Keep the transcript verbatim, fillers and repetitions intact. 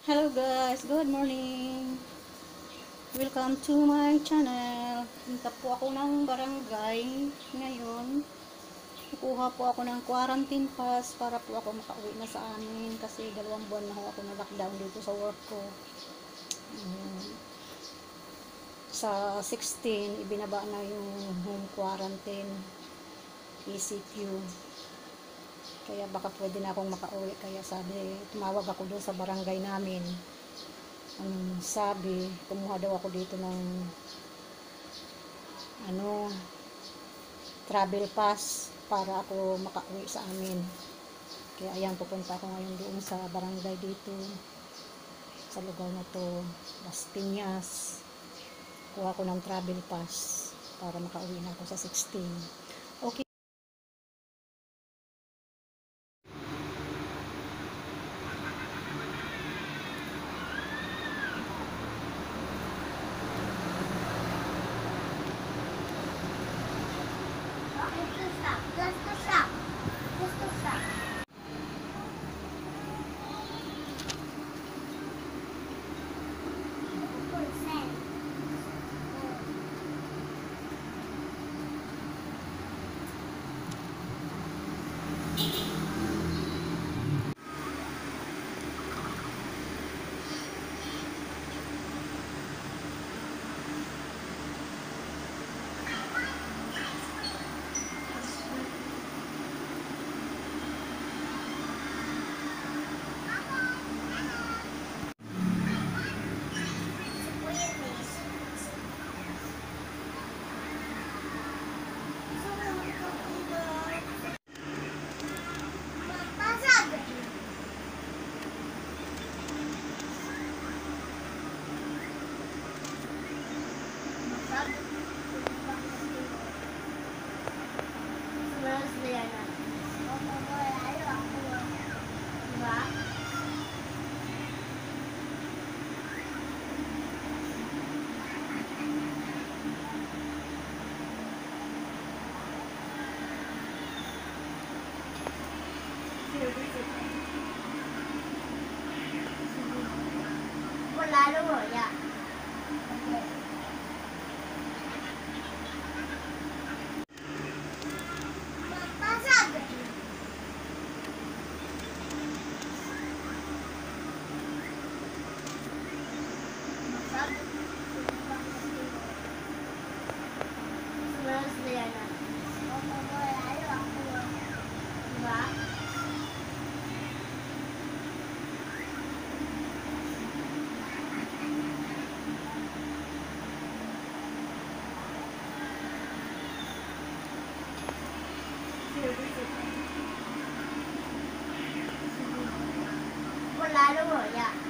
Hello guys, good morning. Welcome to my channel. Punta po ako ng barangay ngayon. Kukuha po ako ng quarantine pass para po ako makauwi na sa amin kasi dalawang buwan na ho ako na lockdown dito sa work ko. Um, sa sixteen, ibinaba na yung home quarantine E C Q. Kaya baka pwede na akong makauwi. Kaya sabi, tumawag ako doon sa barangay namin. Ang sabi, kumuha daw ako dito ng ano, travel pass para ako makauwi sa amin. Kaya ayan, pupunta ako ngayon doon sa barangay dito sa lugar na to, Las Piñas. Kuha ko ng travel pass para makauwi na ako sa sixteen. Okay. Lalo mo, ya. Pasag. Pasag. Smells niya na. Opo, lalo ako. Diba? Lalo mo, ya.